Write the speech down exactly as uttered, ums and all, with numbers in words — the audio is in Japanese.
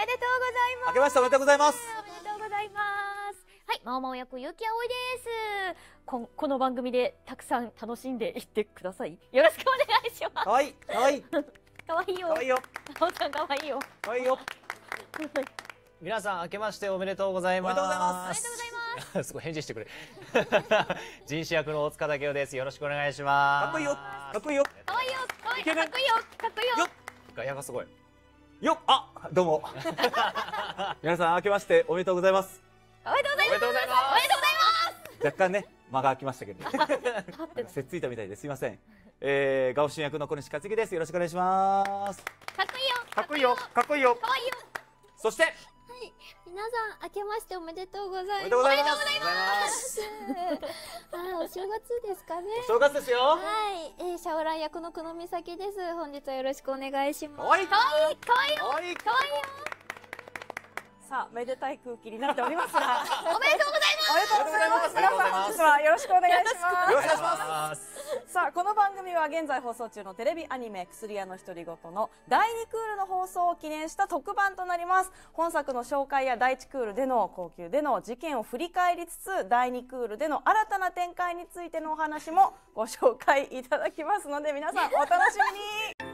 でとうございます。 明けましておめでとうございます。 おめでとうございます。はい、マオマオ役ゆきあおいです。ここの番組でたくさん楽しんでいってください。よろしくお願いします。 かわいい、かわいい。 かわいいよ。 かわいいよ。 マオさんかわいいよ。 かわいいよ。 皆さん明けましておめでとうございます。 おめでとうございます。 おめでとうございます。 すごい返事してくれ。人種役の大塚武雄です。よろしくお願いします。 かっこいいよ。かっこいいよ。 かわいいよ。かわいい。 イケメンかっこいいよ。かっこいいよ。 よっ。 ガヤがすごい。 よっ。あ、どうも。皆さん明けましておめでとうございます。 おめでとうございます。 おめでとうございます。 おめでとうございます。 若干ね、間が空きましたけど。せっついたみたいですいません。えー、ガオシン役の小西克樹です。よろしくお願いします。 かっこいいよ。 かっこいいよ。かっこいいよ。 かわいいよ。 そして、 皆さん明けましておめでとうございます。 おめでとうございます。 あ、お正月ですかね。 お正月ですよ。 はい、えー、シャオラン役の久野美咲です。本日はよろしくお願いします。 かわいい。 かわいい。かわいいよ。 かわいい。 かわいいよ。 さあ、めでたい空気になっておりますが、 おめでとうございます。 おめでとうございます。 おめでとうございます皆さん、本日はよろしくお願いします。 よろしくお願いします。 さあ、この番組は現在放送中のテレビアニメ「薬屋の独り言」のだいにクールの放送を記念した特番となります。本作の紹介やだいいちクールでの後級での事件を振り返りつつ、だいにクールでの新たな展開についてのお話もご紹介いただきますので、皆さんお楽しみに。